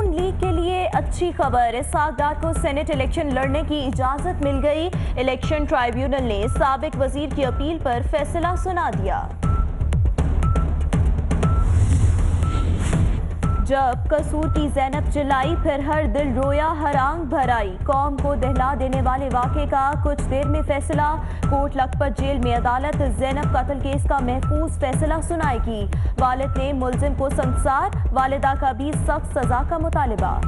नून league के लिए अच्छी खबर, इसहाक डार को सेनेट इलेक्शन लड़ने की इजाजत मिल गई। इलेक्शन ट्राइब्यूनल ने साबिक वजीर की अपील पर फैसला सुना दिया। जब कसूर की ज़ैनब चिल्लाई, फिर हर दिल रोया, हर आंख भर आई। कौम को दहला देने वाले वाक़े का कुछ देर में फैसला। कोट लखपत जेल में अदालत ज़ैनब कत्ल केस का महफूज फैसला सुनाएगी। वालिद ने मुलजिम को संसार, वालिदा का भी सख्त सजा का मुतालिबा।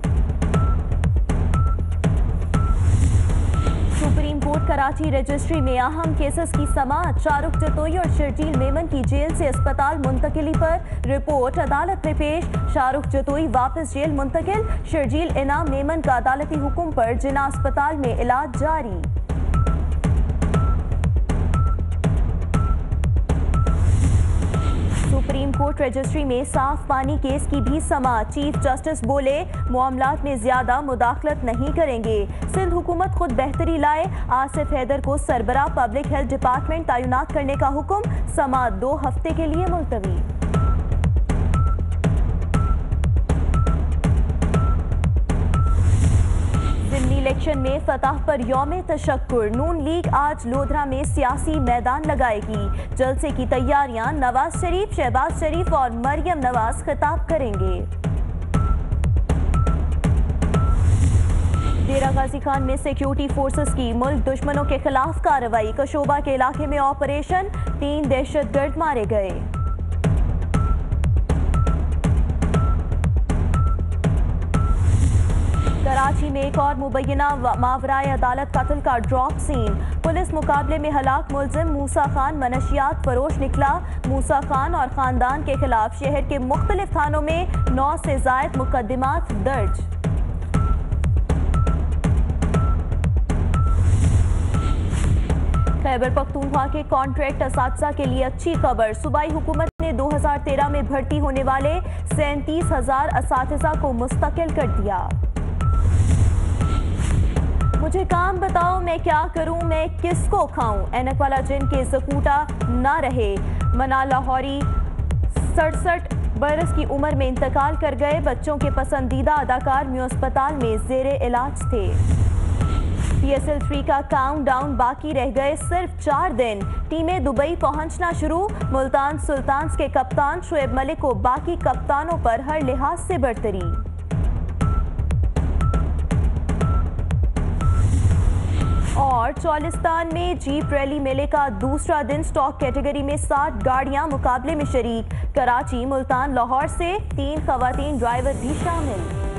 सुप्रीम कोर्ट कराची रजिस्ट्री में अहम केसेस की समाअत। शाहरुख जतोई और शर्जील मेमन की जेल से अस्पताल मुंतकिली पर रिपोर्ट अदालत में पेश। शाहरुख जतोई वापस जेल मुंतकिल, शर्जील इनाम मेमन का अदालती हुक्म पर जिना अस्पताल में इलाज जारी। सुप्रीम कोर्ट रजिस्ट्री में साफ पानी केस की भी समाअत। चीफ जस्टिस बोले, मामलात में ज्यादा मुदाखलत नहीं करेंगे। सिंध हुकूमत खुद बेहतरी लाए। आसिफ हैदर को सरबरा पब्लिक हेल्थ डिपार्टमेंट तैनात करने का हुक्म। समाअत 2 हफ्ते के लिए मुलतवी। इलेक्शन में फतह पर यौमे तशक्कुर। नून लीग आज लोधरा में सियासी मैदान लगाएगी। जलसे की तैयारियां, नवाज शरीफ, शहबाज शरीफ और मरियम नवाज खिताब करेंगे। डेरा गाजी खान में सिक्योरिटी फोर्सेस की मुल्क दुश्मनों के खिलाफ कार्रवाई। कशोबा के इलाके में ऑपरेशन, 3 दहशतगर्द मारे गए। कराची में एक और मुबैना मावराए अदालत कत्ल का ड्रॉप सीन। पुलिस मुकाबले में हलाक मुलजिम मूसा खान मनशियात फरोश निकला। मूसा खान और खानदान के खिलाफ शहर के मुख्तलिफ थानों में 9 से जायद मुकदमात दर्ज। खैबर पख्तूनख्वा के कॉन्ट्रैक्ट असातिज़ा के लिए अच्छी खबर। सूबाई हुकूमत ने 2013 में भर्ती होने वाले 37,000 असातिज़ा को मुस्तकिल कर दिया। मुझे काम बताओ, मैं क्या करूं, मैं किसको खाऊं। ऐनक वाला जिन के ज़कूटा ना रहे। मना लाहौरी 67 बरस की उम्र में इंतकाल कर गए। बच्चों के पसंदीदा अदाकार म्यू अस्पताल में जेरे इलाज थे। PSL 3 का काउंटडाउन बाकी रह गए सिर्फ 4 दिन। टीमें दुबई पहुंचना शुरू। मुल्तान सुल्तान्स के कप्तान शुएब मलिक को बाकी कप्तानों पर हर लिहाज से बरतरी। और चौलिस्तान में जीप रैली मेले का दूसरा दिन। स्टॉक कैटेगरी में 60 गाड़ियां मुकाबले में शरीक। कराची, मुल्तान, लाहौर से 3 खवातीन ड्राइवर भी शामिल।